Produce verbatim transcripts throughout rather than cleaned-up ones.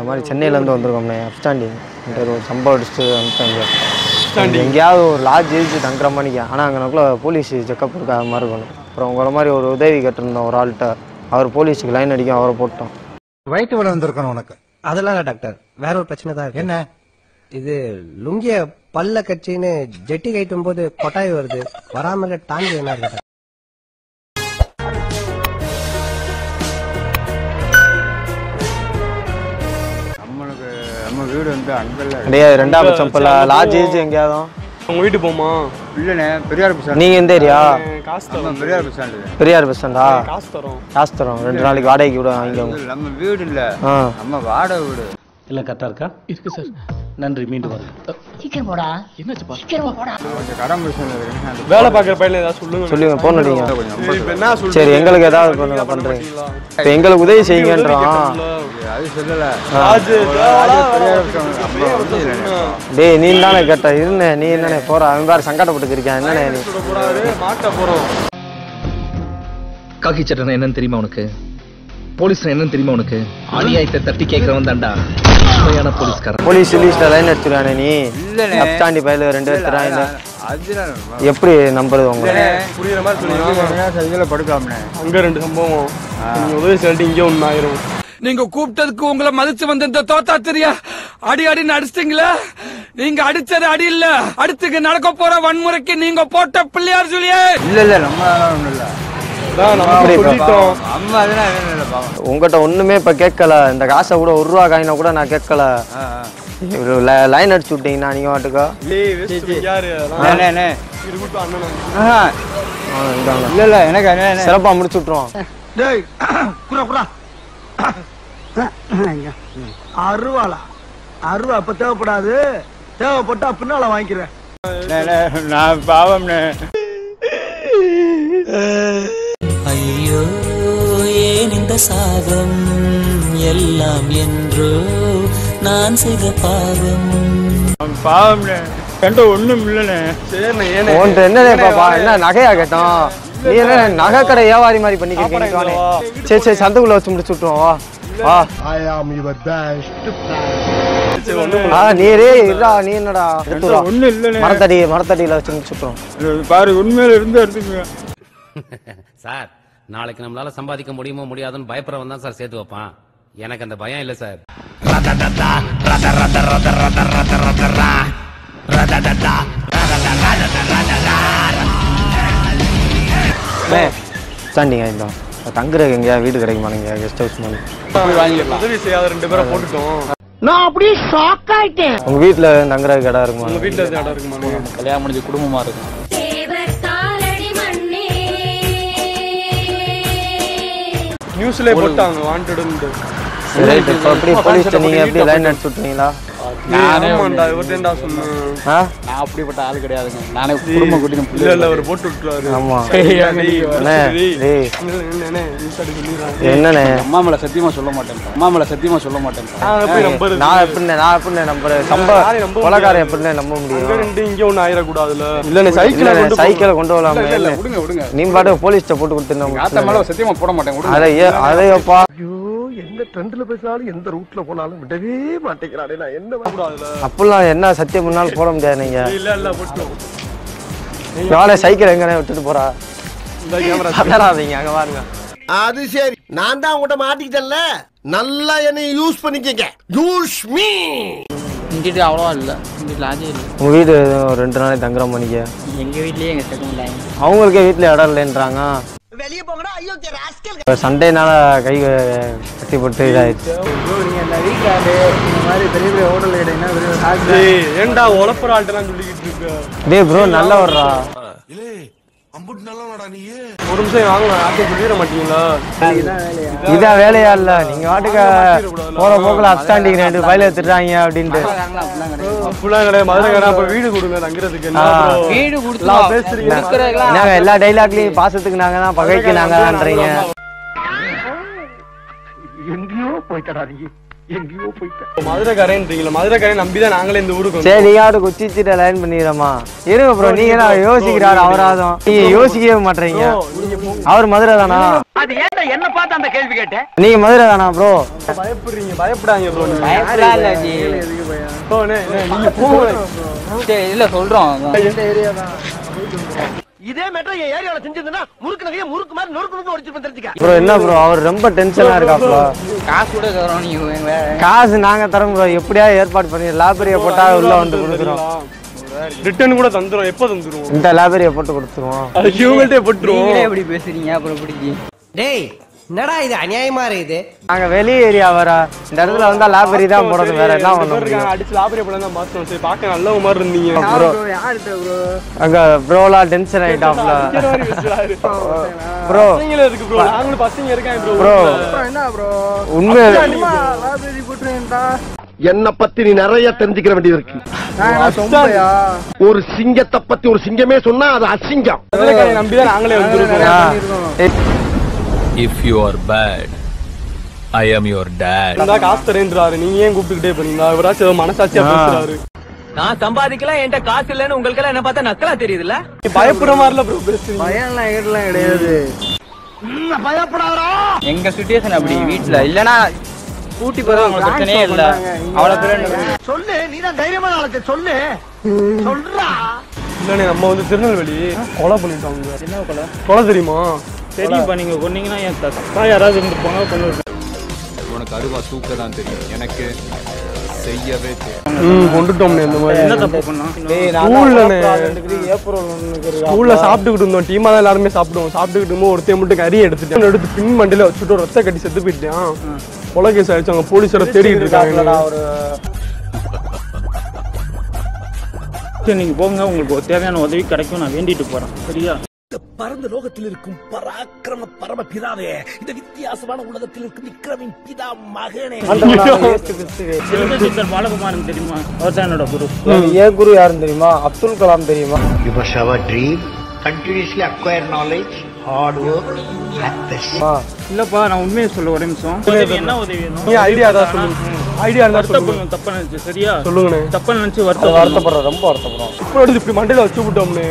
இந்த மாதிரி சென்னையிலேருந்து வந்திருக்கோம்ண்ணே அப்ஸ்டாண்டிங் ஒரு சம்பவம் அடிச்சுட்டு வந்துட்டாங்க எங்கேயாவது ஒரு லாட்ஜ் எழுதி தங்குற மாதிரிக்கா ஆனால் அங்கனக்குள்ள போலீஸ் செக்கப் இருக்காத மாதிரி இருக்கணும் அப்புறம் உங்களை மாதிரி ஒரு உதவி கேட்டிருந்தோம் ஒரு ஆள்கிட்ட அவர் போலீஸுக்கு லைன் அடிக்கும் அவரை போட்டோம் வயிற்று வலி வந்திருக்கணும் உனக்கு அதெல்லாம் இல்லை டாக்டர் வேற ஒரு பிரச்சனை தான் இருக்கு என்ன இது லுங்கிய பல்ல கட்சின்னு ஜெட்டி கைட்டும் போது கொட்டாய் வருது வராமல தாண்டி என்ன இருக்கு நம்ம வீடு வந்து அங்கல்ல கிடையாது ரெண்டாம் பட்சம் லாட்ஜ் ஏஜ் எங்கேயாவது உங்க வீட்டு போமா இல்லண்ணே பெரியார் பஸ் நீங்க எந்த ஏரியா காசு தரோம் Periyar bus stand Periyar bus ஸ்டாண்டா காசு தரோம் காசு தரோம் ரெண்டு நாளைக்கு வாடகைக்கு விட வாங்கிக்கோங்க நம்ம வீடு இல்ல நம்ம வாடகை வீடு இல்ல கரெக்டா இருக்கா இருக்கு சார் நன்றி மீண்டும் வருங்க சீக்கிரம் போடா என்னாச்சுப்பா சீக்கிரம் போடா கொஞ்சம் கடன் பிரச்சனை இருக்கு வேலை பார்க்குற பையன் ஏதாவது சொல்லுங்க சொல்லுங்க போன் அடிங்க என்ன சொல்றீங்க சரி எங்களுக்கு ஏதாவது பண்ணுங்க பண்றேன் இப்போ எங்களுக்கு உதவி செய்யுங்கன்றோம் அது சொல்லல டேய் நீ தானே கேட்ட இருந்தே நீ என்னனே போற அவன் வேற சங்கடப்பட்டு இருக்கான் என்னனே நீ மாட்ட போறோம் காக்கி சட்டை என்னன்னு தெரியுமா உனக்கு போலீஸ் என்னன்னு தெரியுமா உனக்கு அநியாயத்தை தட்டி கேட்கறவன் தான்டா உண்மையான போலீஸ்காரன் போலீஸ் லிஸ்ட்ல லைன் எடுத்துறானே நீ அப்ஸ்டாண்டி பையில ரெண்டு பேர் தராங்க எப்படி நம்புறது உங்க புரியுற மாதிரி சொல்லுங்க சைடுல படுக்காமனே அங்க ரெண்டு சம்பவம் நீங்க உதவி சொல்லிட்டு இங்க ஒன்னு ஆயிரும் நீங்க கூப்பிட்டதுக்கு உங்களை மதிச்சு வந்த இந்த தோத்தா தெரியா அடி அடின்னு அடிச்சிட்டீங்களா நீங்க அடிச்சது அடி இல்ல அடுத்துக்கு நடக்க போற வன்முறைக்கு நீங்க போட்ட பிள்ளையார் சொல்லியே இல்ல இல்ல நம்ம ஒண்ணும் இல்ல உங்ககிட்ட ஒண்ணுமே இப்ப கேட்கல இந்த காசை கூட ஒரு ரூபா காயினா கூட நான் கேட்கல லைன் அடிச்சு விட்டீங்கன்னா நீங்க வாட்டுக்கா இல்ல இல்ல எனக்கு சிறப்பா முடிச்சு விட்டுருவோம் அருவாளா அருவா அப்ப தேவைப்படாது தேவைப்பட்டா பின்னால வாங்கிக்கிறேன் நான் பாவம்னே ஐயோ ஏன் இந்த சாகம் எல்லாம் என்றோ நான் செய்த பாவம் பாவம்னே கண்ட ஒண்ணும் இல்லனே உன்கிட்ட என்னனே பாப்பா என்ன நகையா கேட்டோம் நீ என்ன நகை கடை வியாபாரி மாதிரி பண்ணிக்கிறீங்க சரி சரி சந்தைக்குள்ள வச்சு முடிச்சு விட்டுருவோம் வா வா ஐ ஆம் யுவர் பெஸ்ட் நீரே இல்ல நீ என்னடா ஒண்ணும் இல்லனே மரத்தடி மரத்தடியில வச்சு முடிச்சு விட்டுருவோம் பாரு உண்மையில இருந்து எடுத்துக்கங்க சார் நாளைக்கு நம்மளால சம்பாதிக்க முடியுமோ முடியாதுன்னு பயப்படுறவன் தான் சார் சேர்த்து வைப்பான் எனக்கு அந்த பயம் இல்ல சார் ஸ்டாண்டிங் ஆயிடும் தங்குறதுக்கு எங்கேயா வீடு கிடைக்குமா நீங்க கெஸ்ட் ஹவுஸ் மாதிரி உதவி செய்யாத ரெண்டு பேரை போட்டுட்டோம் நான் அப்படியே ஷாக் ஆயிட்டேன் உங்க வீட்டுல தங்குறதுக்கு இடம் இருக்குமா உங்க வீட்டுல இடம் இருக்குமா கல்யாணம் முடிஞ்சு குடும்பமா இருக்கும் நியூஸ்ல போட்டாங்க வாண்டட் எப்படி போலீஸ் நீங்க எப்படி லைன் அடிச்சு விட்டுறீங்களா நான் அப்படிப்பட்ட ஆள் கிடையாதுங்க நானே குடும்ப கூட்டிட்டு இல்ல இல்ல அவர் போட்டு விட்டுறாரு ஆமா என்னண்ணே அம்மா மேல சத்தியமா சொல்ல மாட்டேன் அம்மா மேல சத்தியமா சொல்ல மாட்டேன் நான் எப்படி நான் எப்படி நம்புறேன் சம்பவம் கொலைகாரம் எப்படி நம்ப முடியும் இங்க ஒண்ணு ஆயிடக்கூடாதுல இல்ல சைக்கிள் சைக்கிளை கொண்டு வரலாமே விடுங்க விடுங்க நீ பாட்டு போலீஸ்ட போட்டு கொடுத்துருந்தோம் ஆத்த மேல சத்தியமா போட மாட்டேன் அதை அதையப்பா எந்த ட்ரெண்ட்ல பேசினாலும் எந்த ரூட்ல போனாலும் விடவே மாட்டேங்கிறானே நான் என்ன அப்பெல்லாம் என்ன சத்தியம் முன்னாலும் போட முடியாது நீங்க இல்ல இல்ல போட்டோம் நாளை சைக்கிள் எங்கனே விட்டுட்டு போறா அதராதீங்க அங்க பாருங்க அது சரி நான் தான் உங்கள்கிட்ட மாட்டிக்கிட்டேன்ல நல்லா என்னை யூஸ் பண்ணிக்கங்க யூஸ் மீ இங்கிட்ட அவ்வளவா இல்ல இங்க லாஜே இல்ல உங்க வீடு ரெண்டு நாளைக்கு தங்குற மணிக்கு எங்க வீட்லயே எங்க செகண்ட் லைன் அவங்களுக்கே வீட்டுல இடம் இல்லைன்றாங்க வெளியே போங்கடா ஐயோ ராஸ்கல் சண்டேனால கை கட்டி போட்டு இதாயிடுச்சு இந்த மாதிரி பெரிய பெரிய ஹோட்டல் கிடையாது ஏன்டா உழப்புற ஆள்கிட்ட சொல்லிக்கிட்டு இருக்க டேய் ப்ரோ நல்லா வர்றா ஒரு நிமிஷம் வாங்க யார்ட்டையும் சொல்லிட மாட்டீங்களா இதான் வேலையா இல்ல நீங்க வாட்டுக்க போற போக்குல அப்ஸ்டாண்டிங் ரெண்டு பயில எடுத்துட்டாங்க அப்படின்ட்டு அப்படிலாம் கிடையாது மதுரை அப்ப வீடு கொடுங்க தங்குறதுக்கு வீடு கொடுத்து பேசுறீங்க எல்லா டைலாக்லயும் பாசத்துக்கு நாங்க தான் பகைக்கு நாங்க தான்றீங்க எங்கேயோ போய்க்கடா நீ எங்கேயோ போயிட்டேன். மதுரைக்காரன்றீங்களா? மதுரைக்காரன் நம்பிதான் நாங்களே இந்த ஊருக்கு சரி நீங்க அவரு குச்சிச்சிட்ட லைன் பண்ணிடுறமா இருங்க ப்ரோ. நீங்க தான் யோசிக்கிறாரு அவராதும், நீங்க யோசிக்கவே மாட்டீங்க. அவர் மதுரை தானா? அது ஏன்டா என்ன பார்த்து அந்த கேள்வி கேட்டேன்? நீங்க மதுரை தானா ப்ரோ? பயப்படுறீங்க? பயப்படாங்க ப்ரோ. பயப்படா இல்ல ஜி. நீங்க போங்க. இல்ல சொல்றோம். எந்த ஏரியா தான் இதே மேட்டர் என் ஏரியால செஞ்சதுன்னா முறுக்கு நகைய முறுக்கு மாதிரி நொறுக்கு நொறுக்கு ஒடிச்சு தெரிஞ்சுக்க. ப்ரோ என்ன ப்ரோ அவர் ரொம்ப டென்ஷனா இருக்காப்ல. காசு கூட தரோம் நீங்க. காசு நாங்க தரோம் ப்ரோ. எப்படியா ஏற்பாடு பண்ணி லாபரியை போட்டா உள்ள வந்து கொடுக்குறோம். ரிட்டர்ன் கூட தந்துரும். எப்ப தந்துருவோம்? இந்த லாபரியை போட்டு கொடுத்துருவோம். அது இவங்கள்ட்டே போட்டுருவோம். நீங்களே எப்படி பேசுறீங்க அப்புறம் எப்படி? டேய் என்னடா இது அநியாயமா இருக்குது. நாங்க வெளி ஏரியா வர இந்த இடத்துல வந்தா லாபரி தான் போடணும். வேற என்ன பண்ண முடியும்? அடிச்சு லாபரி போட தான் பார்த்தோம். சரி பார்க்க நல்லவங்க மாதிரி இருந்தீங்க. ப்ரோ அங்க ப்ரோலா டென்ஷன் ஆயிட்டாப்ல. ப்ரோ பசங்களே இருக்கு ப்ரோ. நாங்களும் பசங்க இருக்காங்க ப்ரோ. ப்ரோ என்ன ப்ரோ உண்மை லாபரி போட்டுறேன்டா. என்ன பத்தி நீ நிறைய தெரிஞ்சுக்கிற வேண்டியது இருக்கு. ஒரு சிங்கத்தை பத்தி ஒரு சிங்கமே சொன்னா அது அசிங்கம். மதுரைக்காரன் நம்பிதான் நாங்களே வந்துருக்கோம். If you are bad, I am your dad. இந்த காசு தரேன்றாரு. நீங்க ஏன் கூப்பிட்டுக்கிட்டே பண்ணீங்களா? இவராச்சும் ஏதோ மனசாட்சியா பேசுறாரு. நான் சம்பாதிக்கலாம், என்கிட்ட காசு இல்லன்னு உங்களுக்கு எல்லாம் என்ன பார்த்தா நக்கலா தெரியுதுல்ல? பயப்படுற மாதிரில ப்ரோ பேசுறீங்க. பயம் எல்லாம் எல்லாம் கிடையாது. பயப்படாதா? எங்க சிச்சுவேஷன் அப்படி வீட்ல இல்லனா கூட்டி போறது உங்களுக்கு பிரச்சனையே இல்ல. அவ்வளவு பேர் சொல்லு, நீதான் தைரியமான ஆளு. சொல்லு சொல்றா. இல்லனே நம்ம வந்து திருநெல்வேலி கொலை பண்ணிட்டாங்க. என்ன கொலை? கொலை தெரியுமா? தெரியும்பா. நீங்க கொன்னீங்கன்னா என் தப்பா யாராவது இருந்துருப்பாங்க கொண்டு. உனக்கு அருவா தூக்க தான் தெரியும், எனக்கு செய்யவே தெரியும். ம் கொண்டுட்டோம்னே. இந்த மாதிரி என்ன தப்பு பண்ணா? ஸ்கூல்ல சாப்பிட்டுக்கிட்டு இருந்தோம். டீமா தான் எல்லாருமே சாப்பிடுவோம். சாப்பிட்டுக்கிட்டு இருக்கும்போது ஒருத்தையும் மட்டும் கறி எடுத்துட்டேன். எடுத்து பின் மண்டியில வச்சுட்டு ஒரு ரத்த கட்டி செத்து போயிட்டான். கொலை கேஸ் ஆயிடுச்சு. அவங்க போலீஸோட தேடிட்டு இருக்காங்க. நீங்க போங்க, உங்களுக்கு ஒரு தேவையான உதவி கிடைக்கும். நான் வேண்டிட்டு போறேன். சரியா? பரந்த லோகத்தில் இருக்கும் பராக்கிரம பரம பிதாவே, இந்த வித்தியாசமான உலகத்தில் இருக்கும் விக்ரமின் பிதா மகனே. பாலகுமாரன் தெரியுமா? அவர் தான் என்னோட குரு. ஏன் குரு யாருன்னு தெரியுமா? அப்துல் கலாம் தெரியுமா? You must have a dream, continuously acquire knowledge, hard work, practice. இல்லப்பா நான் உண்மையை சொல்ல ஒரு நிமிஷம். உதவி என்ன உதவி வேணும்? நீ ஐடியா தான் சொல்லுங்க. ஐடியா இருந்தா சொல்லுங்க. தப்பா நினைச்சு சரியா? சொல்லுங்கண்ணே. தப்பா நினைச்சு வருத்தம் வருத்தப்படுறோம். ரொம்ப வருத்தப்படுறோம். இப்போ எடுத்து இப்படி மண்டையில வச்சு விட்டோம்னே.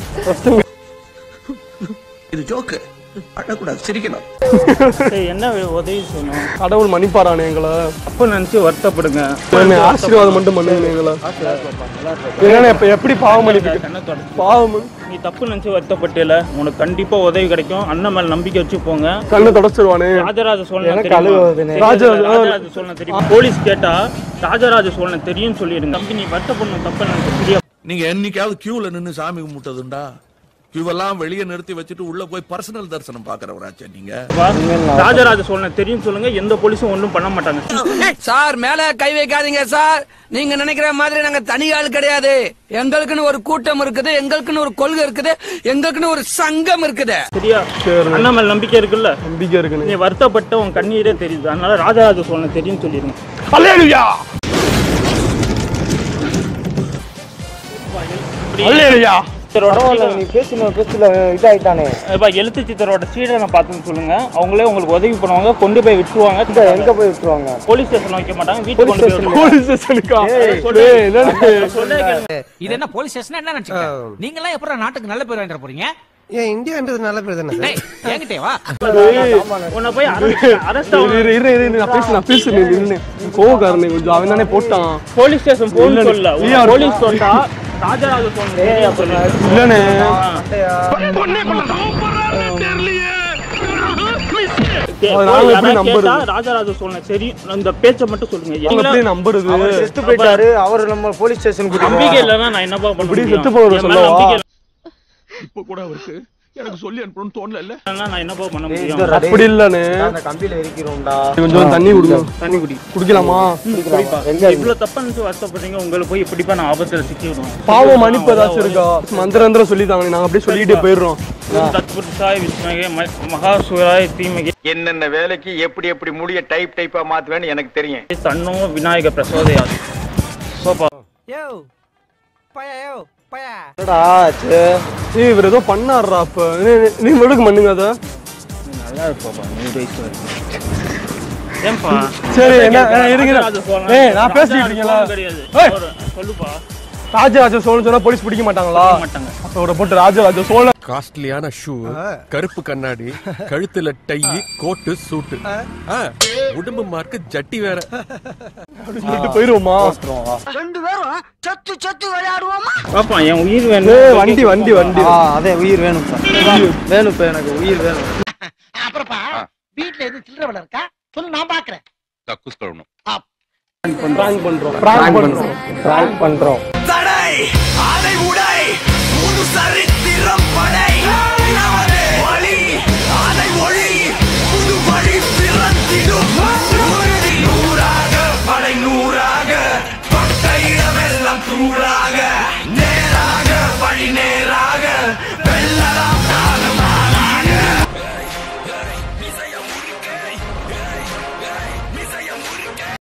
இது ஜோக்கு. அழக்கூடாது, சிரிக்கணும். என்ன உதவி சொன்னோம்? கடவுள் மன்னிப்பாரானே எங்களை. தப்பு நினைச்சு வருத்தப்படுங்க. ஆசீர்வாதம் மட்டும் பண்ணுங்க எங்களை. இப்ப எப்படி பாவம் மன்னிப்பு? பாவம் நீ தப்பு நினைச்சு வருத்தப்பட்டல, உனக்கு கண்டிப்பா உதவி கிடைக்கும். அண்ணன் மேல நம்பிக்கை வச்சு போங்க. கண்ணை தொடச்சிருவானே. ராஜராஜ சோழன் ராஜராஜ சோழன் தெரியும். போலீஸ் கேட்டா ராஜராஜ சோழன் தெரியும் சொல்லிடுங்க. தம்பி நீ வருத்தப்படணும். தப்பு நினைச்சு சரியா? நீங்க என்னைக்காவது கியூல நின்னு சாமி கும்பிட்டதுண்டா? இவெல்லாம் வெளியே நிறுத்தி வச்சுட்டு உள்ள போய் பர்சனல் தரிசனம் பாக்குறவராச்சே நீங்க. ராஜராஜ சோழன் தெரியும் சொல்லுங்க. எந்த போலீஸும் ஒன்றும் பண்ண மாட்டாங்க. சார் மேல கை வைக்காதீங்க சார். நீங்க நினைக்கிற மாதிரி நாங்க தனி ஆள் கிடையாது. எங்களுக்குன்னு ஒரு கூட்டம் இருக்குது, எங்களுக்குன்னு ஒரு கொள்கை இருக்குது, எங்களுக்குன்னு ஒரு சங்கம் இருக்குது. சரியா? அண்ணா மேல நம்பிக்கை இருக்குல்ல? நம்பிக்கை இருக்கு. நீ வருத்தப்பட்ட உன் கண்ணீரே தெரியுது. அதனால ராஜராஜ சோழன் தெரியும் சொல்லிடுங்க. அல்லேலூயா. அல்லேலூயா. நீ பேசின பேசல இதாயிட்டானே. எழுத்து சித்தரோட சீடனை பார்த்துன்னு சொல்லுங்க. அவங்களே உங்களுக்கு உதவி பண்ணுவாங்க. கொண்டு போய் விட்டுருவாங்க. எங்க போய் விட்டுருவாங்க? போலீஸ் ஸ்டேஷன் வைக்க மாட்டாங்க. வீட்டுக்கு கொண்டு போய் போலீஸ் ஸ்டேஷனுக்கா? இது என்ன போலீஸ் ஸ்டேஷன்? என்ன நினைச்சீங்க? நீங்க எல்லாம் எப்பற நாட்டுக்கு நல்ல பேர் வாங்கிட்டு போறீங்க? ஏன் இந்தியான்றது நல்ல பேர் தானே சார்? என்கிட்டே வா. உன்னை போய் அரெஸ்ட் இரு இரு இரு நான் பேசு நான் பேசு நின்னு. கோவக்காரனே கொஞ்சம் அவன் தானே போட்டான். போலீஸ் ஸ்டேஷன் போன் சொல்ல. போலீஸ் சொன்னா ராஜராஜ சோழன் தெரியா சொல்லுங்க. இல்லனே. ராஜராஜ சோழன் சரி அந்த பேச்ச மட்டும் சொல்லுங்க. எப்படி நம்புறது? அவர் செத்து போயிட்டாரு. அவர் நம்ம போலீஸ் ஸ்டேஷனுக்கு நம்பிக்கை இல்லனா நான் என்னப்பா பண்ண முடியும்? செத்து போறது சொல்லவா? இப்போ கூட அவருக்கு எனக்கு சொல்லி அனுப்பணும்னு தோணல இல்ல. நான் என்னப்பா பண்ண முடியும்? அப்படி இல்லனே. அந்த கம்பியில எரிக்கிறோம்டா. கொஞ்சம் தண்ணி குடுங்க. தண்ணி குடி. குடிக்கலாமா? எங்க இவ்ளோ தப்பா நினைச்சு வருத்தப்படுறீங்க. உங்களுக்கு போய் இப்படிப்பா நான் ஆபத்துல சிக்கி விடுறோம். பாவம் மன்னிப்பு ஏதாச்சும் இருக்கா? மந்திரந்திரம் சொல்லிட்டாங்க. நாங்க அப்படியே சொல்லிட்டே போயிடுறோம். தத்புருஷாய் விஷ்ணுவே மகாசூராய் தீமகி. என்னென்ன வேலைக்கு எப்படி எப்படி முடிய டைப் டைப்பா மாத்துவேன்னு எனக்கு தெரியும். தன்னோ விநாயக பிரசோதயாது. சோபா யோ பயா யோ பயா. என்னடா ஆச்சு? ஏய் இவர் ஏதோ பண்ணாருடா. அப்ப நீ மெடுக்கு பண்ணுங்க அத. நல்லா இருப்பா. நூறு வயசு வரைக்கும் ஏன்பா சரி என்ன இருங்க ஏய் நான் பேசிட்டு இருக்கீங்களா ஏய் சொல்லுப்பா ராஜராஜ சோழன் சொன்னா போலீஸ் பிடிக்க மாட்டாங்களா மாட்டாங்க அப்ப போட்டு ராஜராஜ சோழன் காஸ்ட்லியான ஷூ கருப்பு கண்ணாடி கழுத்துல டை கோட்டு சூட்டு உடம்பு மார்க்கு ஜட்டி வேற சொல்லிட்டு போயிருவோமா ரெண்டு பேரும் சத்து சத்து விளையாடுவோமா பாப்பா என் உயிர் வேணும் வண்டி வண்டி வண்டி அதே உயிர் வேணும் சார் வேணும் இப்ப எனக்கு உயிர் வேணும் அப்புறப்பா வீட்டுல எது சில்லற வேலை இருக்கா சொல்லு நான் பாக்குறேன் கக்கூஸ் கழுவணும் பிராங்க் பண்றோம் பிராங்க் பண்றோம் பிராங்க் பண்றோம் தடை அதை உடை புது சரித்திரம் படை வழி அதை ஒளி புது வழி பிறந்திடும் நூறாக படை நூறாக பட்ட இடமெல்லாம் தூளாக